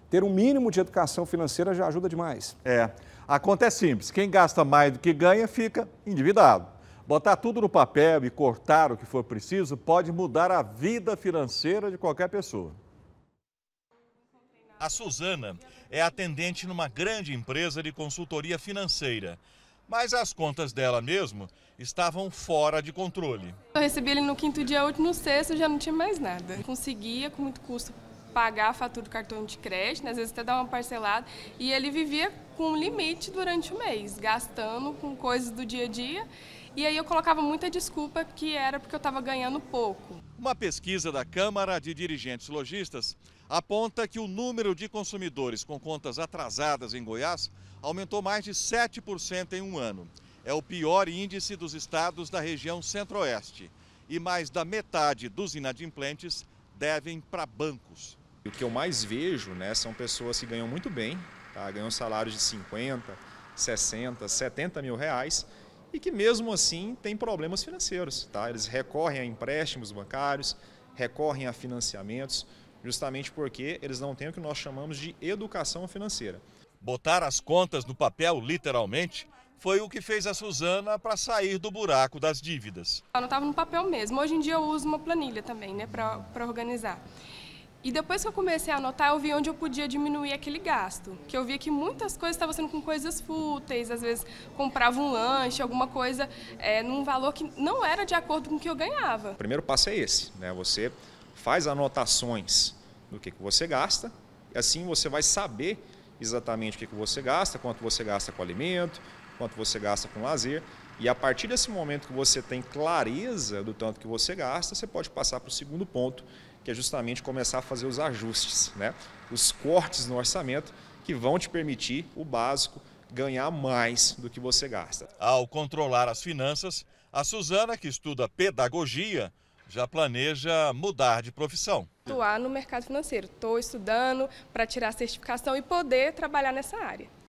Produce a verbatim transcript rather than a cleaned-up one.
ter um mínimo de educação financeira já ajuda demais. É, a conta é simples, quem gasta mais do que ganha fica endividado. Botar tudo no papel e cortar o que for preciso pode mudar a vida financeira de qualquer pessoa. A Suzana é atendente numa grande empresa de consultoria financeira, mas as contas dela mesmo estavam fora de controle. Eu recebi ele no quinto dia útil, no sexto já não tinha mais nada. Conseguia, com muito custo, pagar a fatura do cartão de crédito, às vezes até dar uma parcelada, e ele vivia com um limite durante o mês, gastando com coisas do dia a dia, e aí eu colocava muita desculpa que era porque eu estava ganhando pouco. Uma pesquisa da Câmara de Dirigentes Lojistas aponta que o número de consumidores com contas atrasadas em Goiás aumentou mais de sete por cento em um ano. É o pior índice dos estados da região centro-oeste. E mais da metade dos inadimplentes devem para bancos. O que eu mais vejo, né, são pessoas que ganham muito bem, tá? Ganham salários de cinquenta, sessenta, setenta mil reais e que mesmo assim têm problemas financeiros. Tá? Eles recorrem a empréstimos bancários, recorrem a financiamentos, justamente porque eles não têm o que nós chamamos de educação financeira. Botar as contas no papel, literalmente, foi o que fez a Suzana para sair do buraco das dívidas. Eu anotava no papel mesmo. Hoje em dia eu uso uma planilha também, né, para para organizar. E depois que eu comecei a anotar, eu vi onde eu podia diminuir aquele gasto. Que eu via que muitas coisas estavam sendo com coisas fúteis, às vezes comprava um lanche, alguma coisa, é, num valor que não era de acordo com o que eu ganhava. O primeiro passo é esse, né? Você faz anotações do que, que você gasta, e assim você vai saber exatamente o que, que você gasta, quanto você gasta com alimento, quanto você gasta com lazer. E a partir desse momento que você tem clareza do tanto que você gasta, você pode passar para o segundo ponto, que é justamente começar a fazer os ajustes, né? Os cortes no orçamento que vão te permitir, o básico, ganhar mais do que você gasta. Ao controlar as finanças, a Suzana, que estuda pedagogia, já planeja mudar de profissão. Atuar no mercado financeiro. Estou estudando para tirar a certificação e poder trabalhar nessa área.